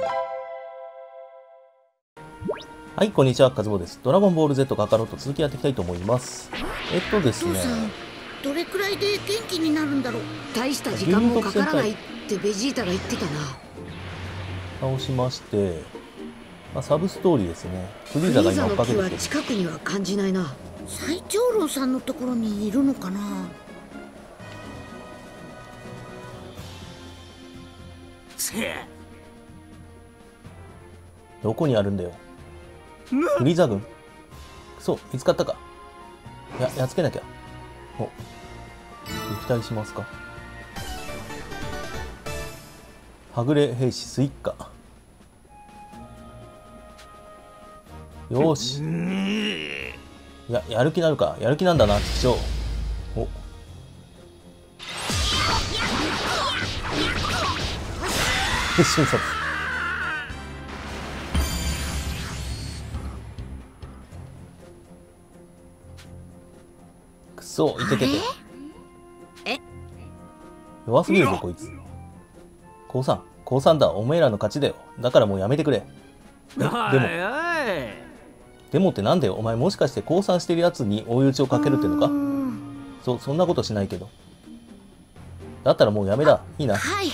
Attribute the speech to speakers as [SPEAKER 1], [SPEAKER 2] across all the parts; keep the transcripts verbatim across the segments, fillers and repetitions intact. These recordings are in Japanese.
[SPEAKER 1] はい、こんにちは、カズボです。ドラゴンボール Z カカロット続きやっていきたいと思います。えっとですね。
[SPEAKER 2] お父さん、どれくらいで元気になるんだろう。
[SPEAKER 3] 大した時間もかからないってベジータが言ってたな。
[SPEAKER 1] 倒しまして、まあ、サブストーリーですね。フリーザが今追っかけてきてる。
[SPEAKER 3] フリーザの木は近くには感じないな。
[SPEAKER 2] 最長老さんのところにいるのかな。
[SPEAKER 1] どこにあるんだよ。フリーザ軍。そう、見つかったか。や、やっつけなきゃ。お、撃退しますか。はぐれ兵士スイッカ。よーし。や、やる気なるか。やる気なんだな、師匠。お。瞬殺。くそ、いててて。
[SPEAKER 2] え？
[SPEAKER 1] 弱すぎるぞ、こいつ。降参、降参だ。おめえらの勝ちだよ。だからもうやめてくれ。でも、でもってなんでお前もしかして降参してるやつに追い打ちをかけるってのか？そ、そんなことしないけど。だったらもうやめだ。いいな。
[SPEAKER 2] はい。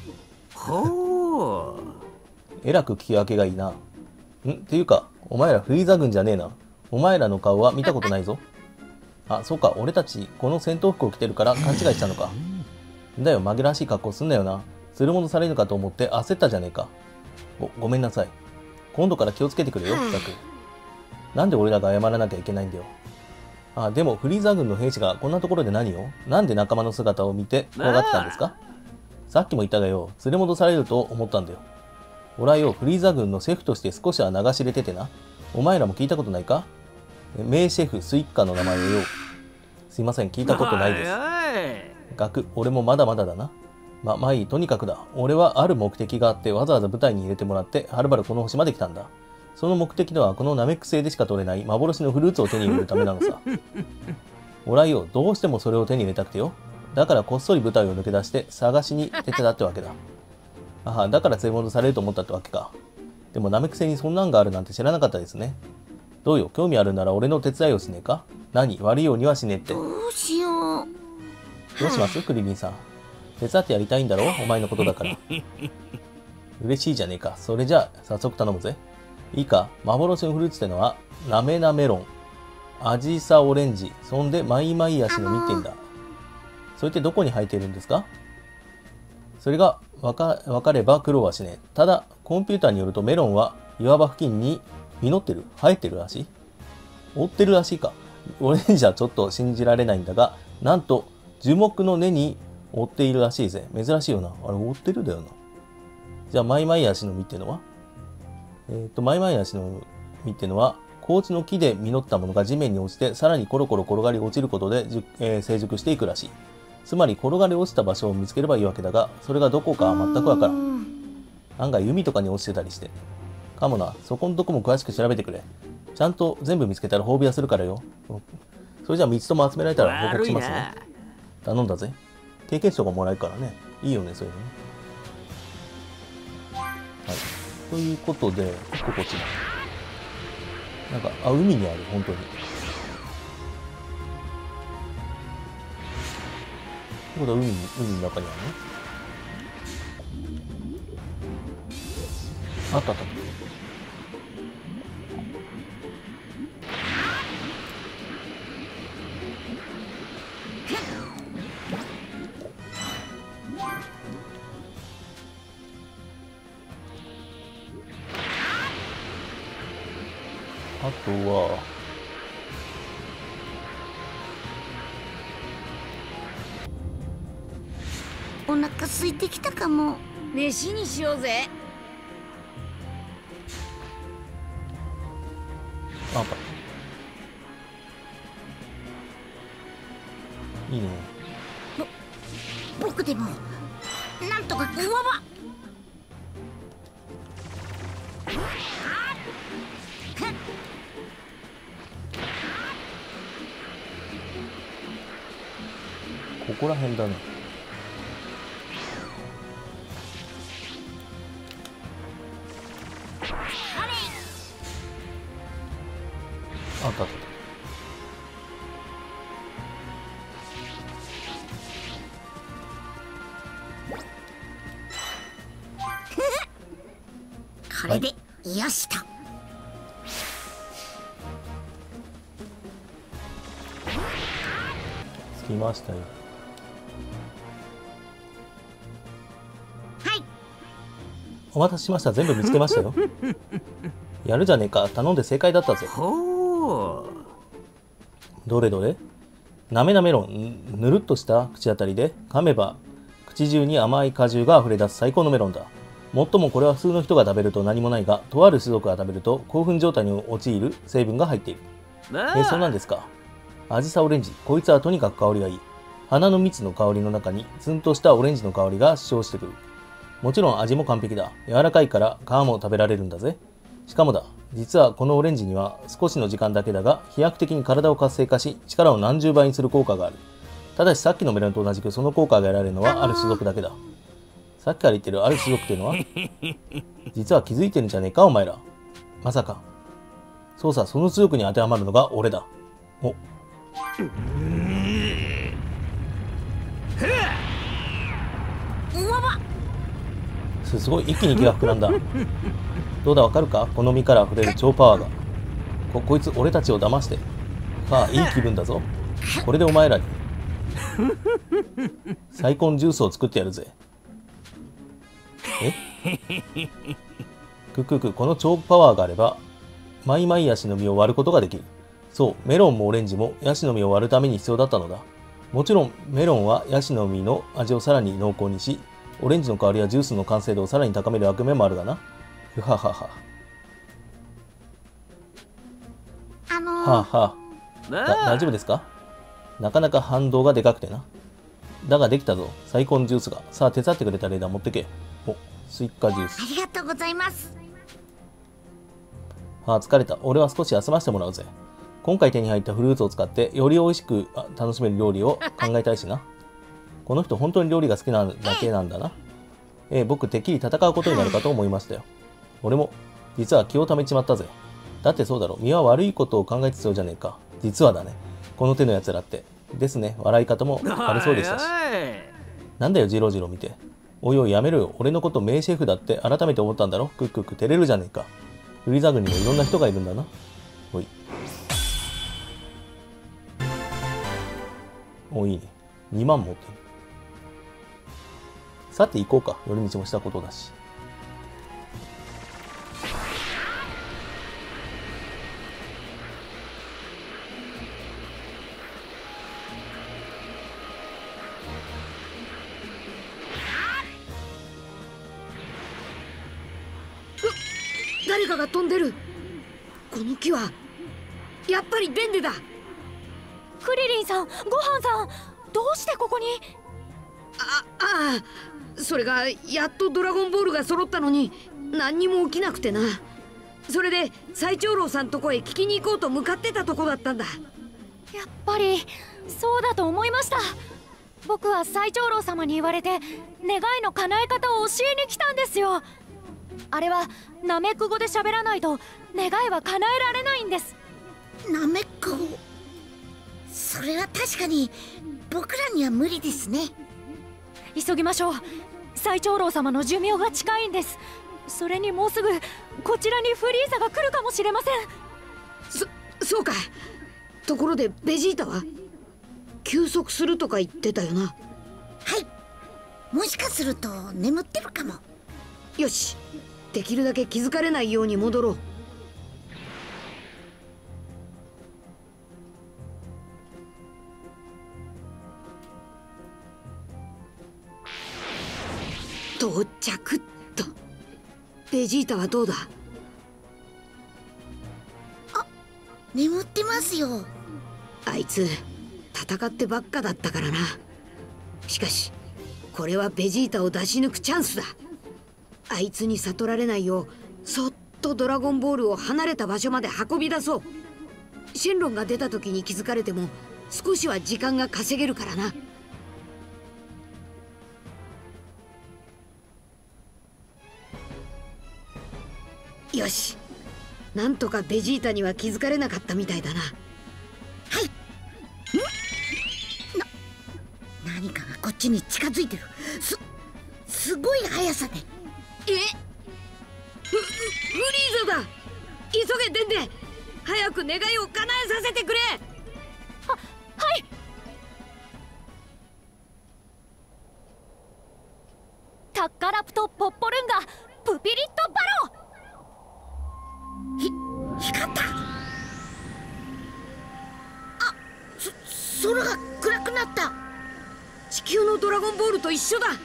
[SPEAKER 1] ほう。えらく聞き分けがいいな。んっていうか、お前らフリーザ軍じゃねえな。お前らの顔は見たことないぞ。あ、そうか、俺たちこの戦闘服を着てるから勘違いしたのか。だよ、紛らわしい格好すんなよな。するものされるかと思って焦ったじゃねえか。ご、ごめんなさい。今度から気をつけてくれよ、ザク。なんで俺らが謝らなきゃいけないんだよ。あ、でもフリーザ軍の兵士がこんなところで何を？なんで仲間の姿を見て怖がってたんですか？さっきも言ったがよ、連れ戻されると思ったんだよ。俺はよ、フリーザ軍のシェフとして少しは流し入れててな。お前らも聞いたことないか？名シェフスイッカの名前をよ。すいません、聞いたことないです。ガク、俺もまだまだだな。ま、まあいい、とにかくだ。俺はある目的があってわざわざ舞台に入れてもらってはるばるこの星まで来たんだ。その目的とはこのナメック星でしか取れない幻のフルーツを手に入れるためなのさ。俺はよ、どうしてもそれを手に入れたくてよ。だからこっそり舞台を抜け出して探しに出てたってわけだ。ああ、だから連れ戻されると思ったってわけか。でもナメック星にそんなんがあるなんて知らなかったですね。どうよ、興味あるなら俺の手伝いをしねえか？何、悪いようにはしねえって。
[SPEAKER 2] どうしよう。
[SPEAKER 1] どうします、クリリンさん。手伝ってやりたいんだろ？お前のことだから。嬉しいじゃねえか。それじゃあ、早速頼むぜ。いいか、幻のフルーツってのは、なめなメロン、アジサオレンジ、そんでマイマイヤシの実ってんだ。それってどこに生えているんですか？それがわか、わかれば苦労はしねえ。ただ、コンピューターによるとメロンは岩場付近に実ってる、生えてるらしい。追ってるらしいか。俺じゃちょっと信じられないんだが、なんと樹木の根に追っているらしいぜ。珍しいよな。あれ、追ってるだよな。じゃあ、マイマイヤシの実ってのは？えっと、マイマイヤシの実ってのは、高地の木で実ったものが地面に落ちて、さらにコロコロ転がり落ちることで、えー、成熟していくらしい。つまり、転がり落ちた場所を見つければいいわけだが、それがどこかは全くわからん。案外、海とかに落ちてたりして。かもな、そこのとこも詳しく調べてくれ。ちゃんと全部見つけたら褒美はするからよ。それじゃあみっつとも集められたら報告しますね。頼んだぜ。経験値とかもらえるからね。いいよね、そういうのね。はい。ということで、ここっちだ。なんか、あ、海にある、本当に。ってことは海に、海の中にあるね。あったあった。あとは、
[SPEAKER 2] お腹空いてきたかも。
[SPEAKER 3] 飯にしようぜ。
[SPEAKER 1] あった。いいね。
[SPEAKER 2] ぼ、僕でも、なんとか、うわわ。
[SPEAKER 1] ここら辺だね。 あったあった。
[SPEAKER 2] これでよしと。
[SPEAKER 1] 着きましたよ。
[SPEAKER 2] はい。
[SPEAKER 1] お待たせしました。全部見つけましたよ。やるじゃねえか。頼んで正解だったぜ。
[SPEAKER 4] ほう。
[SPEAKER 1] どれどれ。なめなメロン。ぬるっとした口当たりで噛めば口中に甘い果汁が溢れ出す最高のメロンだ。もっともこれは普通の人が食べると何もないが、とある種族が食べると興奮状態に陥る成分が入っている。えー、そうなんですか。アジサオレンジ。こいつはとにかく香りがいい。花の蜜の香りの中にツンとしたオレンジの香りが主張してくる。もちろん味も完璧だ。柔らかいから皮も食べられるんだぜ。しかもだ、実はこのオレンジには少しの時間だけだが飛躍的に体を活性化し力を何十倍にする効果がある。ただしさっきのメロンと同じくその効果が得られるのはある種族だけだ。さっきから言ってるある種族っていうのは実は気づいてるんじゃねえかお前ら。まさか。そうさ、その種族に当てはまるのが俺だ。お
[SPEAKER 2] うわわ。
[SPEAKER 1] すすごい一気に気が膨らんだ。どうだわかるか。この身から溢れる超パワーが。ここいつ俺たちを騙して。ああ、いい気分だぞ。これでお前らに最高のジュースを作ってやるぜ。えクックク、この超パワーがあればマイマイヤシの実を割ることができる。そう、メロンもオレンジもヤシの実を割るために必要だったのだ。もちろんメロンはヤシの実の味をさらに濃厚にし、オレンジの香りやジュースの完成度をさらに高める役目もあるがな。ふははは。
[SPEAKER 2] あのー、
[SPEAKER 1] はあはあ。だ大丈夫ですか。なかなか反動がでかくてな。だができたぞ、最高のジュースが。さあ手伝ってくれたレーダー持ってけ。お、スイカジュース。
[SPEAKER 2] ありがとうございます。
[SPEAKER 1] ああ疲れた。俺は少し休ませてもらうぜ。今回手に入ったフルーツを使ってより美味しく楽しめる料理を考えたいしな。この人本当に料理が好きなだけなんだな。ええ、僕てっきり戦うことになるかと思いましたよ。俺も実は気をためちまったぜ。だってそうだろ、身は悪いことを考えてそうじゃねえか。実はだね、この手のやつらって。ですね、笑い方も悪そうでしたし。なんだよジロジロ見て。おいおいやめろよ。俺のこと名シェフだって改めて思ったんだろ。クックック照れるじゃねえか。フリザグにもいろんな人がいるんだな。おい。お、いいね。にまん持ってる。さて行こうか。寄り道もしたことだし。
[SPEAKER 3] 誰かが飛んでる。この木はやっぱりベンデだ。
[SPEAKER 5] クリリンさん、ごはんさん、どうしてここに。
[SPEAKER 3] あああ、それがやっとドラゴンボールが揃ったのに何にも起きなくてな。それで最長老さんとこへ聞きに行こうと向かってたとこだったんだ。
[SPEAKER 5] やっぱりそうだと思いました。僕は最長老様に言われて願いの叶え方を教えに来たんですよ。あれはナメック語で喋らないと願いは叶えられないんです。
[SPEAKER 2] ナメック語。それは確かに僕らには無理ですね。
[SPEAKER 5] 急ぎましょう。最長老様の寿命が近いんです。それにもうすぐこちらにフリーザが来るかもしれません。
[SPEAKER 3] そそうか。ところでベジータは休息するとか言ってたよな。
[SPEAKER 2] はい、もしかすると眠ってるかも。
[SPEAKER 3] よし、できるだけ気づかれないように戻ろう。到着っと。ベジータはどうだ。
[SPEAKER 2] あ、眠ってますよ。
[SPEAKER 3] あいつ戦ってばっかだったからな。しかしこれはベジータを出し抜くチャンスだ。あいつに悟られないようそっとドラゴンボールを離れた場所まで運び出そう。シェンロンが出た時に気づかれても少しは時間が稼げるからな。 よし、なんとかベジータには気づかれなかったみたいだな。
[SPEAKER 2] はい。んな何かがこっちに近づいてる。すすごい速さで。
[SPEAKER 3] えフフリーザだ。急げデンデ、早く願いを叶えさせてくれ。
[SPEAKER 5] ははい。タッカラプト・ポッポルンガプピリット・バロ。
[SPEAKER 2] ひ光った。あ、そ空が暗くなった。
[SPEAKER 3] 地球のドラゴンボールと一緒だ。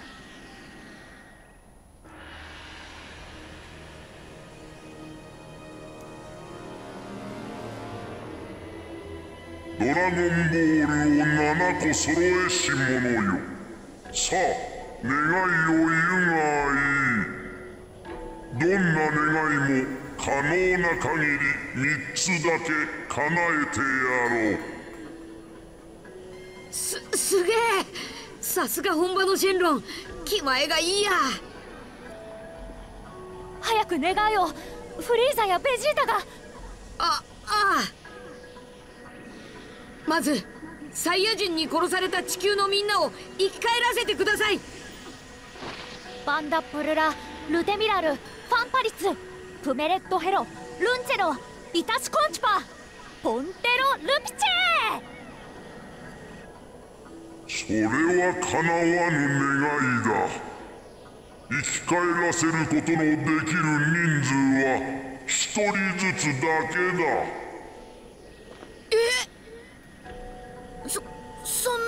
[SPEAKER 4] ドラゴンボールをななこ揃えし者よ。さあ願いを言うがいい。どんな願いも可能な限りみっつだけ叶えてやろう。
[SPEAKER 3] すすげえ、さすが本場のシェンロン、気前がいいや。
[SPEAKER 5] 早く願いを。フリーザやベジータが。
[SPEAKER 3] あああ、まずサイヤ人に殺された地球のみんなを生き返らせてください。
[SPEAKER 5] バンダプルラ、ルテミラル、ファンパリツ、プメレットヘロ、ルンチェロ、イタチコンチパ、ポンテロルピチ
[SPEAKER 4] それ
[SPEAKER 5] ェ。
[SPEAKER 4] は叶わぬ願いだ。生き返らせることのできる人数は一人ずつだけだ。
[SPEAKER 2] え、そそんな。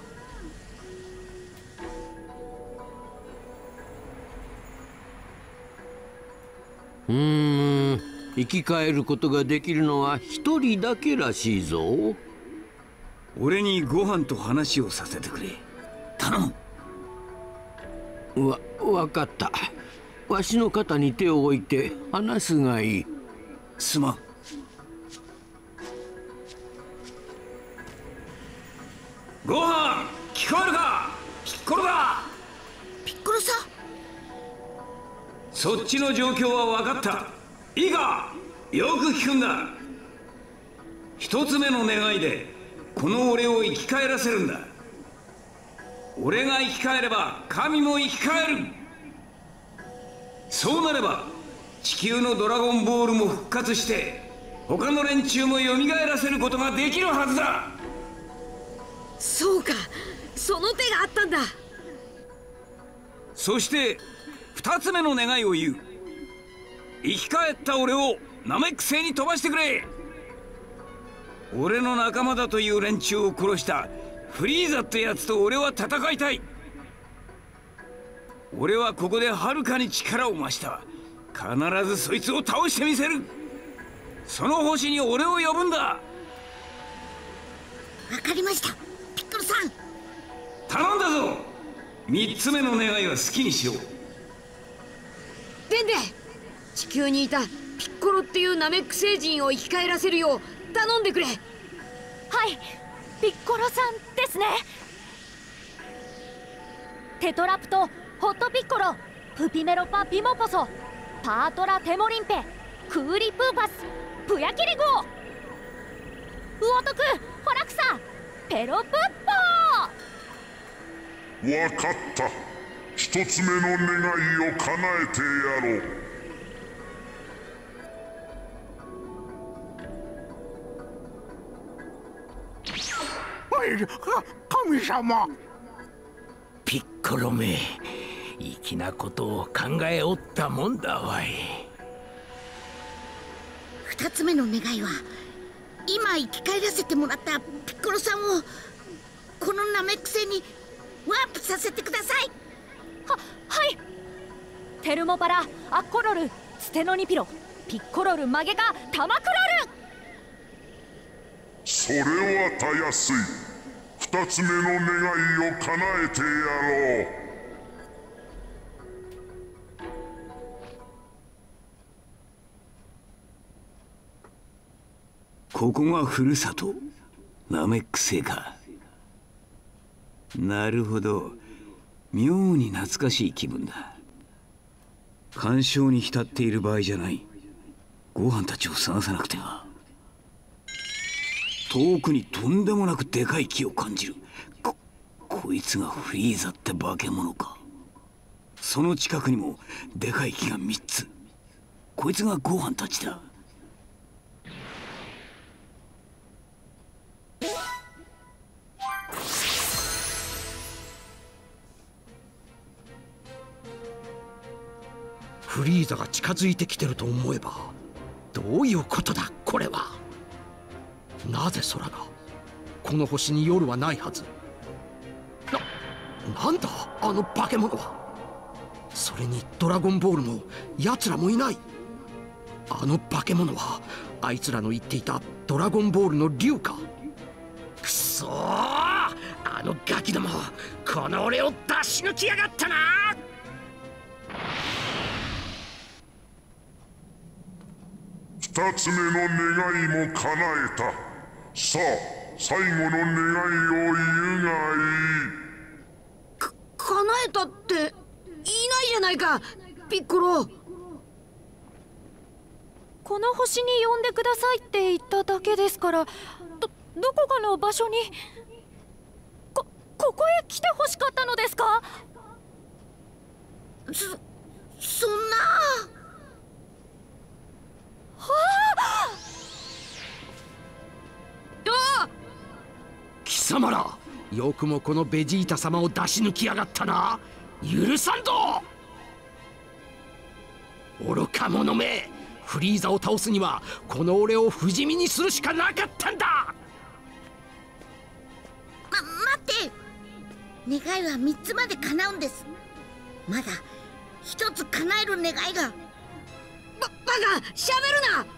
[SPEAKER 6] うーん、生き返ることができるのは一人だけらしいぞ。
[SPEAKER 7] 俺にご飯と話をさせてくれ。頼
[SPEAKER 6] む。わ、わかった。わしの肩に手を置いて話すがいい。
[SPEAKER 7] すまん。ご飯聞こえるか。ピッコロだ。
[SPEAKER 2] ピッコロさん。
[SPEAKER 7] そっちの状況は分かった。いいか、よく聞くんだ。一つ目の願いでこの俺を生き返らせるんだ。俺が生き返れば神も生き返る。そうなれば地球のドラゴンボールも復活して他の連中も蘇らせることができるはずだ。
[SPEAKER 3] そうか、その手があったんだ。
[SPEAKER 7] そして二つ目の願いを言う。生き返った俺をナメック星に飛ばしてくれ。俺の仲間だという連中を殺したフリーザってやつと俺は戦いたい。俺はここではるかに力を増した。必ずそいつを倒してみせる。その星に俺を呼ぶんだ。
[SPEAKER 2] わかりました、ピッコロさん。
[SPEAKER 7] 頼んだぞ。三つ目の願いは好きにしよう。
[SPEAKER 3] デンデ、地球にいたピッコロっていうナメック星人を生き返らせるよう頼んでくれ。
[SPEAKER 5] はい、ピッコロさんですね。テトラプト、ホットピッコロ、プピメロパピモポソ、パートラテモリンペ、クーリプーパス、プヤキリゴウオトク、ホラクサ、ペロプッポー。
[SPEAKER 4] わかった。一つ目の願いを叶えてやろう。
[SPEAKER 8] 神様。
[SPEAKER 9] ピッコロめ、粋なことを考えおったもんだわい。
[SPEAKER 2] 二つ目の願いは今生き返らせてもらったピッコロさんをこのナメック星にワープさせてください。
[SPEAKER 5] は、はい。テルモパラ、アッコロル、ステノニピロ、ピッコロル、マゲカ、タマクロル。
[SPEAKER 4] それはたやすい。二つ目の願いを叶えてやろう。
[SPEAKER 7] ここがふるさと、ナメック星か。なるほど、妙に懐かしい気分だ。 干渉に浸っている場合じゃない。ご飯たちを探さなくては。遠くにとんでもなくでかい木を感じる。ここいつがフリーザって化け物か。その近くにもでかい木がみっつ。こいつがご飯たちだ。
[SPEAKER 10] フリーザが近づいてきてると思えば、どういうことだこれは。なぜ空が、この星に夜はないはず。な、なんだあの化け物は。それにドラゴンボールも奴らもいない。あの化け物はあいつらの言っていたドラゴンボールの竜か。くそー、あのガキども、この俺を出し抜きやがったな。
[SPEAKER 4] 二つ目の願いも叶えた。さあ最後の願いを言うがいい。
[SPEAKER 3] か叶えたっていないじゃないかピッコロ。
[SPEAKER 5] この星に呼んでくださいって言っただけですから、どどこかの場所にこここへ来てほしかったのですか。
[SPEAKER 2] そそんな。
[SPEAKER 5] はあ！
[SPEAKER 10] 貴様ら、よくもこのベジータ様を出し抜きやがったな。許さんぞ。愚か者め、フリーザを倒すにはこの俺を不死身にするしかなかったんだ。
[SPEAKER 2] ま、待って。願いはみっつまで叶うんです。まだひとつ叶える願いが。
[SPEAKER 3] ババカ、しゃべるな。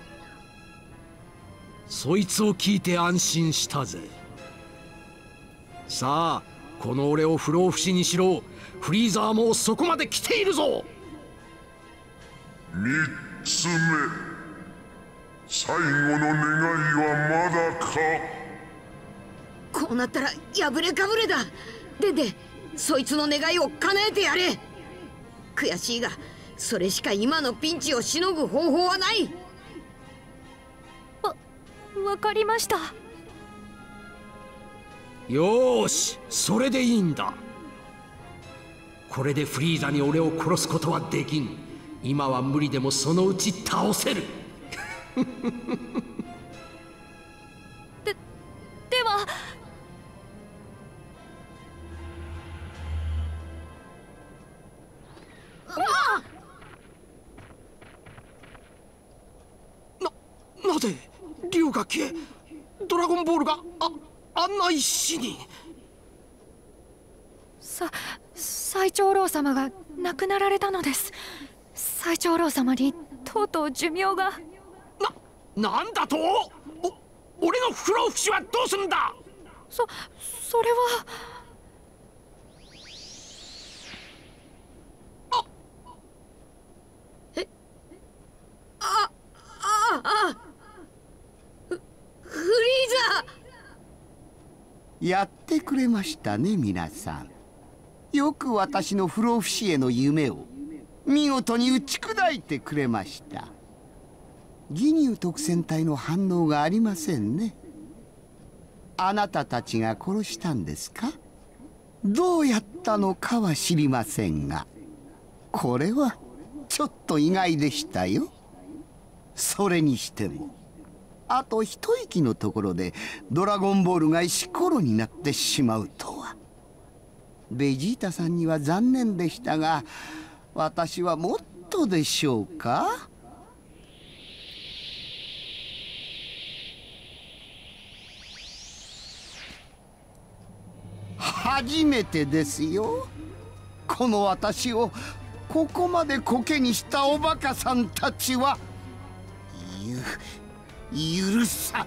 [SPEAKER 10] そいつを聞いて安心したぜ。さあこの俺を不老不死にしろ。フリーザーもそこまで来ているぞ。
[SPEAKER 4] 三つ目、最後の願いはまだか。
[SPEAKER 3] こうなったら破れかぶれだ。ででそいつの願いを叶えてやれ。悔しいがそれしか今のピンチをしのぐ方法はない。
[SPEAKER 5] わ、わかりました。
[SPEAKER 10] よーし、それでいいんだ。これでフリーザに俺を殺すことはできん。今は無理でもそのうち倒せる。
[SPEAKER 5] で、では
[SPEAKER 10] な、なぜ竜が消え、ドラゴンボールがああんな石に。
[SPEAKER 5] さ最長老様が亡くなられたのです。最長老様にとうとう寿命が。
[SPEAKER 10] な、なんだと。お俺の不老不死はどうするんだ。
[SPEAKER 5] そそれは。
[SPEAKER 3] あえあああフフリーザ。
[SPEAKER 11] やってくれましたね皆さん。よく私の不老不死への夢を見事に打ち砕いてくれました。ギニュー特戦隊の反応がありませんね。あなたたちが殺したんですか。どうやったのかは知りませんが、これはちょっと意外でしたよ。それにしてもあと一息のところでドラゴンボールが石ころになってしまうとは。ベジータさんには残念でしたが、私はもっとでしょうか。初めてですよ。この私をここまでコケにしたおバカさんたちはゆ許さん。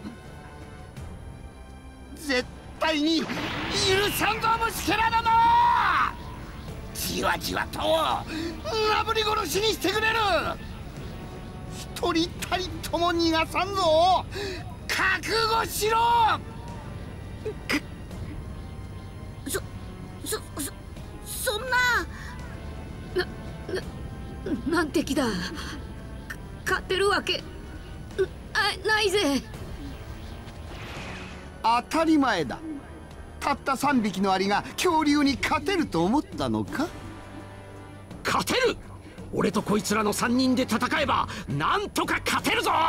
[SPEAKER 11] 絶対に許さんぞ虫けらだな。じわじわとなぶり殺しにしてくれる。一人たりとも逃がさんぞ。覚悟しろ。
[SPEAKER 2] そそそそんな。
[SPEAKER 3] なな難敵だ。勝てるわけあないぜ。
[SPEAKER 11] 当たり前だ。たったさんびきのアリが恐竜に勝てると思ったのか？
[SPEAKER 10] 勝てる。俺とこいつらのさんにんで戦えばなんとか勝てるぞ。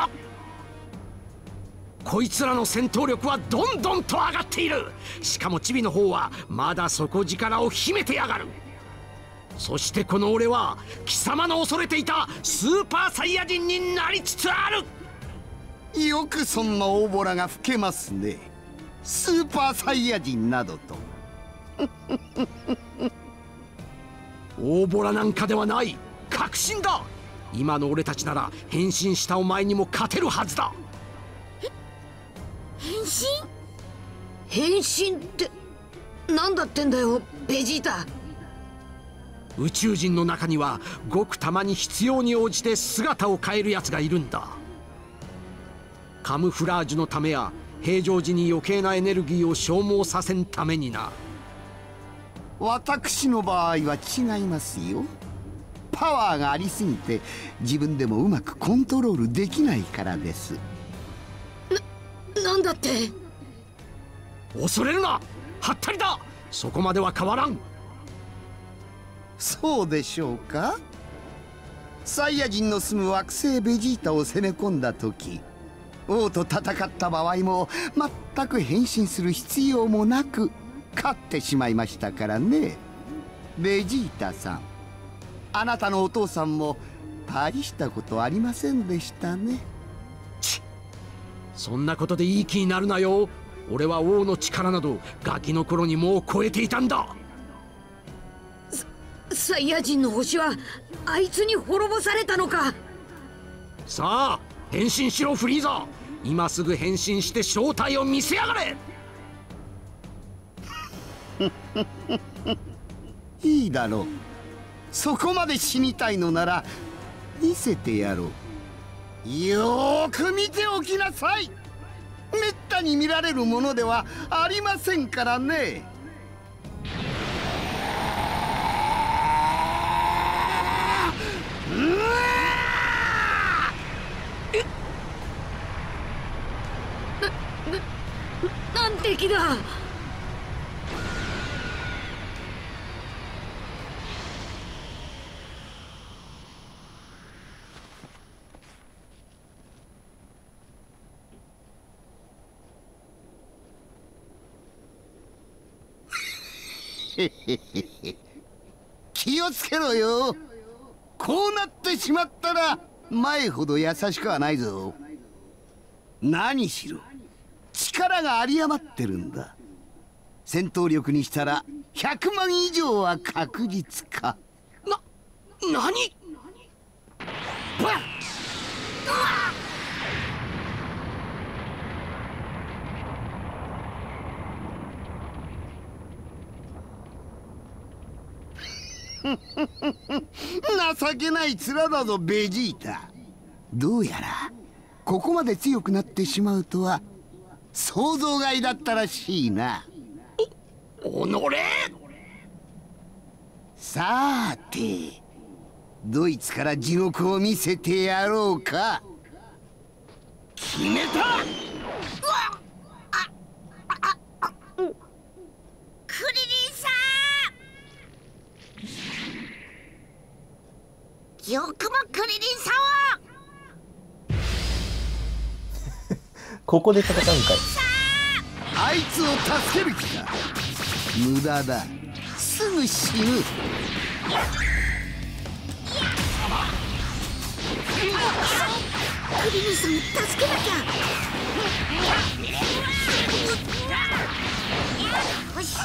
[SPEAKER 10] こいつらの戦闘力はどんどんと上がっている。しかもチビの方はまだ底力を秘めてやがる。そしてこの俺は貴様の恐れていたスーパーサイヤ人になりつつある。
[SPEAKER 11] よくそんな大ボラが吹けますね。スーパーサイヤ人などと
[SPEAKER 10] 大ボラなんかではない。確信だ。今の俺たちなら変身したお前にも勝てるはずだ。
[SPEAKER 2] 変身
[SPEAKER 3] 変身って何だってんだよベジータ。
[SPEAKER 10] 宇宙人の中にはごくたまに必要に応じて姿を変えるやつがいるんだ。カムフラージュのためや平常時に余計なエネルギーを消耗させんためにな。
[SPEAKER 11] 私の場合は違いますよ。パワーがありすぎて自分でもうまくコントロールできないからです。
[SPEAKER 3] な、なんだって？
[SPEAKER 10] 恐れるな、はったりだ。そこまでは変わらん。
[SPEAKER 11] そうでしょうか。サイヤ人の住む惑星ベジータを攻め込んだ時、王と戦った場合も全く変身する必要もなく勝ってしまいましたからね。ベジータさん、あなたのお父さんも大したことありませんでしたね。
[SPEAKER 10] ちそんなことでいい気になるなよ。俺は王の力などガキの頃にもう超えていたんだ。
[SPEAKER 3] サイヤ人の星はあいつに滅ぼされたのか。
[SPEAKER 10] さあ変身しろフリーザ。今すぐ変身して正体を見せやがれ。
[SPEAKER 11] いいだろう。そこまで死にたいのなら見せてやろう。よーく見ておきなさい。めったに見られるものではありませんからね。
[SPEAKER 3] 難敵だ。
[SPEAKER 11] 気をつけろよ。こうなってしまったら前ほど優しくはないぞ。何しろ力が有り余ってるんだ。戦闘力にしたらひゃくまん以上は確実か。
[SPEAKER 10] な、何？ばっ！
[SPEAKER 11] 情けない面だぞベジータ。どうやらここまで強くなってしまうとは想像外だったらしいな。
[SPEAKER 10] お、おのれ！
[SPEAKER 11] さーてドイツから地獄を見せてやろうか。決めた！うわっ！
[SPEAKER 2] あああクリリンさん、よくもクリリンさんを
[SPEAKER 1] ここで戦うんかい。
[SPEAKER 11] あいつを助ける気か。無駄だ。すぐ死ぬ。
[SPEAKER 2] クリリンさんを助けなきゃ。よし。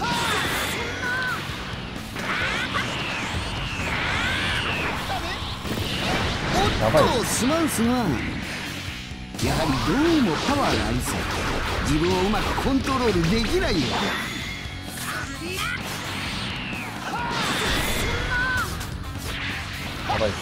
[SPEAKER 11] おっとすまんすまん。やはりどうもパワーがありそう。自分をうまくコントロールできないようだ。
[SPEAKER 1] やばい。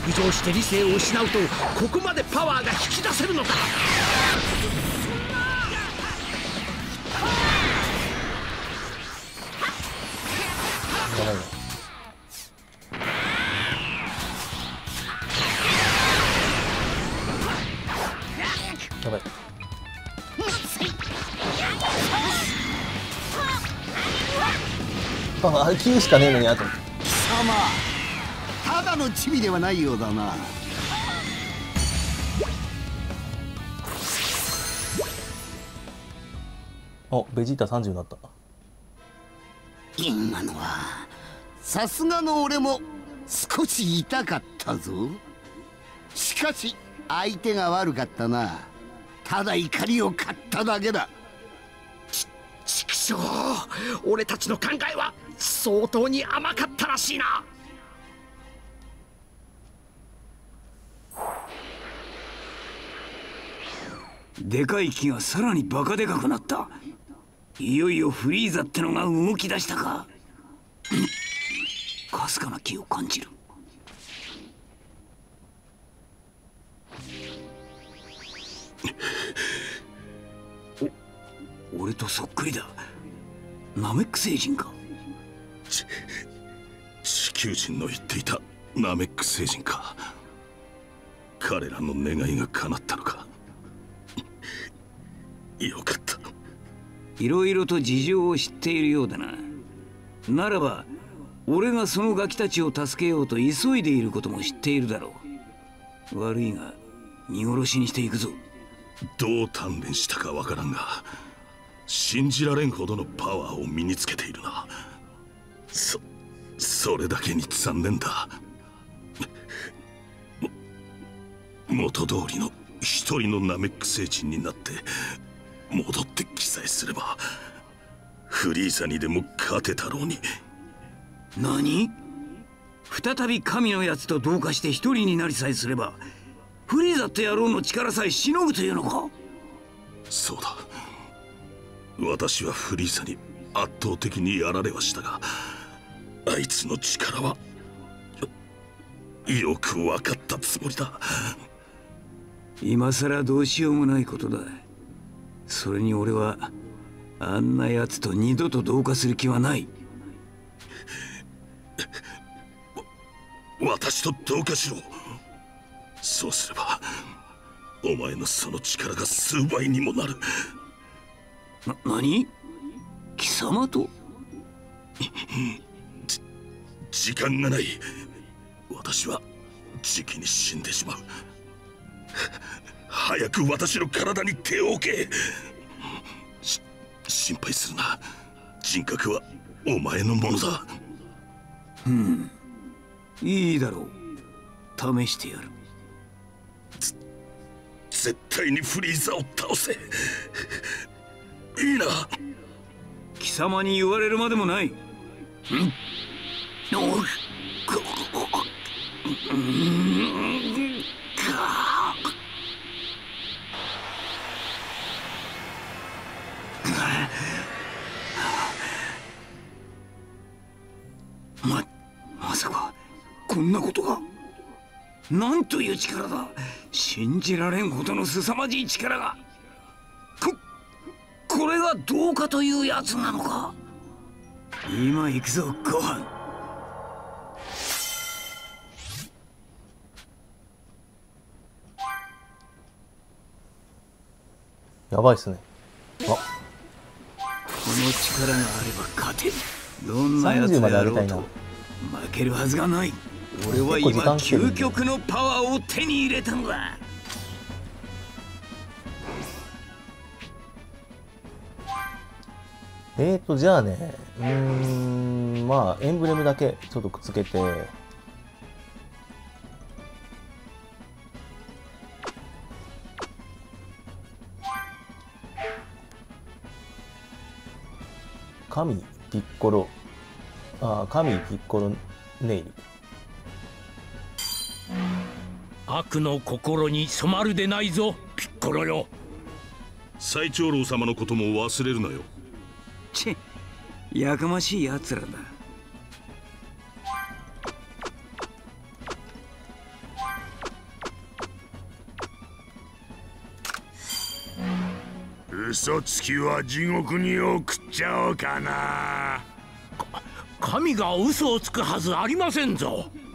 [SPEAKER 10] 逆上して理性を失うとここまでパワーが引き出せるのか。
[SPEAKER 1] やばいな。やばい。あ、きゅうしかねえのにあと。
[SPEAKER 11] 貴様、ただのチビではないようだな。
[SPEAKER 1] お、ベジータさんじゅうになった。
[SPEAKER 11] 今のはさすがの俺も少し痛かったぞ。しかし相手が悪かったな。ただ怒りを買っただけだ。
[SPEAKER 10] ち、畜生、俺たちの考えは相当に甘かったらしいな。
[SPEAKER 7] でかい木がさらにバカでかくなった。いよいよフリーザってのが動き出したか。かすかな気を感じる。お、俺とそっくりだ。ナメック星人か。
[SPEAKER 12] ち地球人の言っていたナメック星人か。彼らの願いが叶ったのか。よかった。
[SPEAKER 7] いろいろと事情を知っているようだな。ならば俺がそのガキたちを助けようと急いでいることも知っているだろう。悪いが見殺しにしていくぞ。
[SPEAKER 12] どう鍛錬したかわからんが、信じられんほどのパワーを身につけているな。そそれだけに残念だ。も元通りの一人のナメック星人になって戻ってきさえすればフリーザにでも勝てたろうに。
[SPEAKER 7] 何？再び神のやつと同化して一人になりさえすればフリーザって野郎の力さえしのぐというのか？
[SPEAKER 12] そうだ。私はフリーザに圧倒的にやられはしたが、あいつの力はよ、よく分かったつもりだ。
[SPEAKER 7] 今さらどうしようもないことだ。それに俺はあんなやつと二度と同化する気はない。
[SPEAKER 12] 私と同化しろ。そうすればお前のその力が数倍にもなる。
[SPEAKER 7] な、何？貴様と？
[SPEAKER 12] じ時間がない。私はじきに死んでしまう。早く私の体に手を置け。し心配するな。人格はお前のものだ。
[SPEAKER 7] うん、いいだろう。試してやる。
[SPEAKER 12] 絶対にフリーザを倒せ。いいな。
[SPEAKER 7] 貴様に言われるまでもない。ん？おう。ま、まさかこんなことが。なんという力だ。信じられんほどの凄まじい力が。ここれがどうかというやつなのか。今行くぞご飯。
[SPEAKER 1] やばいっすね。あ、
[SPEAKER 7] この力があれば勝てる。どんなやつであろうと負けるはずがない。俺は今究極のパワーを手に入れたのだ。
[SPEAKER 1] えーとじゃあね、うーん、まあエンブレムだけちょっとくっつけて、神ピッコロ、あ、神ピッコロネイル。
[SPEAKER 9] 悪の心に染まるでないぞ、ピッコロよ。
[SPEAKER 12] 最長老様のことも忘れるなよ。
[SPEAKER 7] ち、やかましいやつらだ。
[SPEAKER 13] 嘘つきは地獄に送っちゃおうかな。
[SPEAKER 6] 神が嘘をつくはずありませんぞ。